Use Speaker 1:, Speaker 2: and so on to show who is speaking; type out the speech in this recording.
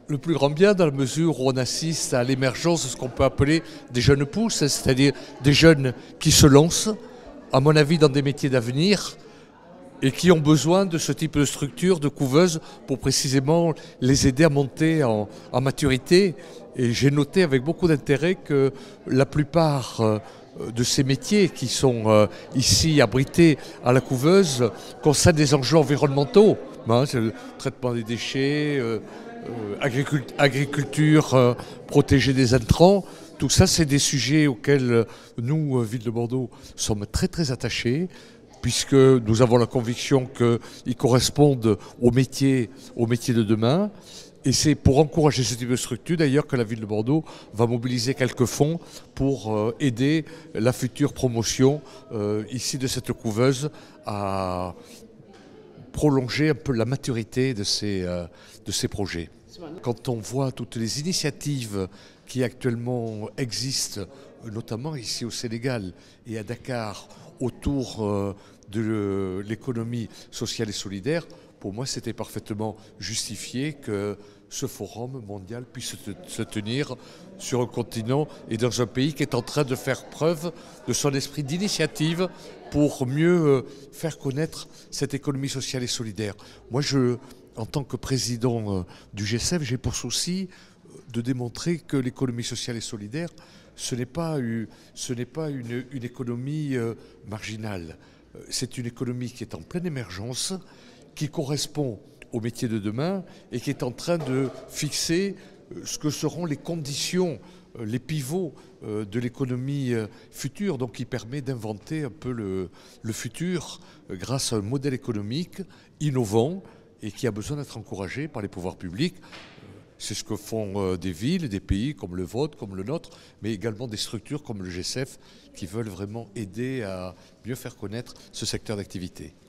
Speaker 1: Le plus grand bien dans la mesure où on assiste à l'émergence de ce qu'on peut appeler des jeunes pousses, c'est-à-dire des jeunes qui se lancent, à mon avis, dans des métiers d'avenir et qui ont besoin de ce type de structure, de couveuse, pour précisément les aider à monter en maturité. Et j'ai noté avec beaucoup d'intérêt que la plupart de ces métiers qui sont ici abrités à la couveuse concernent des enjeux environnementaux. C'est le traitement des déchets, agriculture protégée des intrants. Tout ça, c'est des sujets auxquels nous, Ville de Bordeaux, sommes très très attachés, puisque nous avons la conviction qu'ils correspondent aux métiers de demain. Et c'est pour encourager ce type de structure d'ailleurs que la Ville de Bordeaux va mobiliser quelques fonds pour aider la future promotion ici de cette couveuse à prolonger un peu la maturité de ces projets. Quand on voit toutes les initiatives qui actuellement existent, notamment ici au Sénégal et à Dakar, autour de l'économie sociale et solidaire, pour moi c'était parfaitement justifié que ce forum mondial puisse se tenir sur un continent et dans un pays qui est en train de faire preuve de son esprit d'initiative pour mieux faire connaître cette économie sociale et solidaire. Moi, en tant que président du G7, j'ai pour souci de démontrer que l'économie sociale et solidaire, ce n'est pas une économie marginale. C'est une économie qui est en pleine émergence, qui correspond au métier de demain et qui est en train de fixer ce que seront les conditions, les pivots de l'économie future, donc qui permet d'inventer un peu le futur grâce à un modèle économique innovant et qui a besoin d'être encouragé par les pouvoirs publics. C'est ce que font des villes, des pays comme le vôtre, comme le nôtre, mais également des structures comme le G7 qui veulent vraiment aider à mieux faire connaître ce secteur d'activité.